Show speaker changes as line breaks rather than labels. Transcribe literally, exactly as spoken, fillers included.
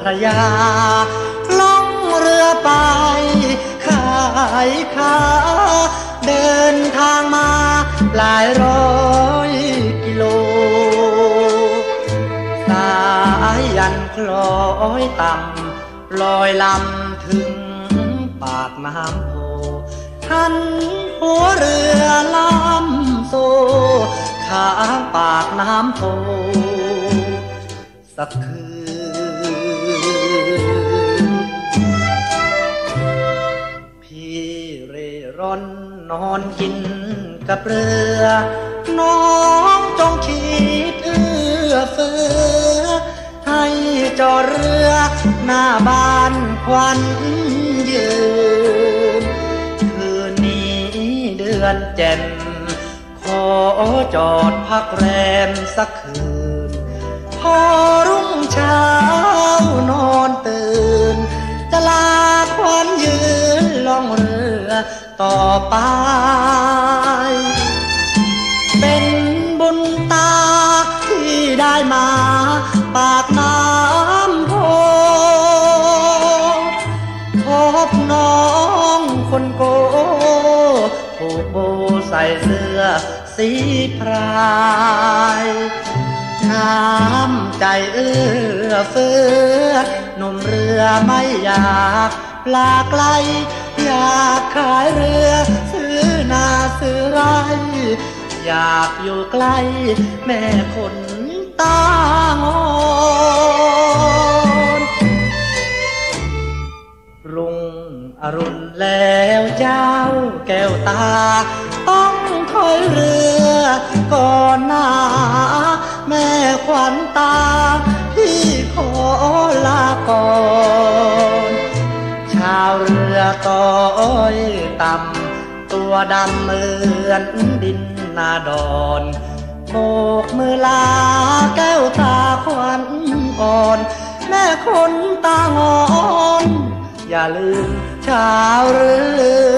พระยาล่องเรือไปขายขาเดินทางมาหลายร้อยกิโลสายยันคล้อยต่ำลอยลำถึงปากน้ำโพทันหัวเรือลำโซข้างปากน้ำโพสักคืนพี่เร่ร่อนนอนกินกับเรือน้องจงคิดเอื้อเฟื้อให้จอดเรือหน้าบ้านควันยืนคืนนี้เดือนแจ่มขอจอดพักแรมสักคืนพอรุ่งเช้านอนตื่นจะลาควันยืนล่องเรือต่อไปเป็นบุญตาที่ได้มาปากน้ำโพพบน้องคนโกผูกโบใส่เสื้อสีพรายน้ำใจเอื้อเฟื้อหนุ่มเรือไม่อยากลาไกลอยากขายเรือซื้อนาซื้อไร่อยากอยู่ใกล้แม่คนตางอนรุ่งอรุณแล้วเจ้าแก้วตาต้องถอยเรือก่อนหน้าแม่ขวัญตาพี่ขอลาก่อนชาวเรือต้อยต่ำตัวดำเหมือนดินนาดอนโบกมือลาแก้วตาขวัญอ่อนแม่คนตางอนอย่าลืมชาวเรือ